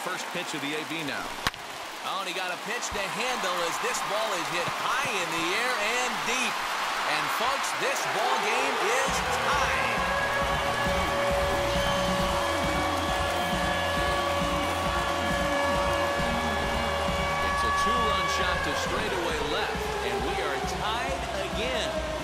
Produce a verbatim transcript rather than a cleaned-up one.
first pitch of the A B now. Oh, and he got a pitch to handle as this ball is hit high in the air and deep. And, folks, this ball game is tied. It's a two-run shot to straightaway left, and we are tied again.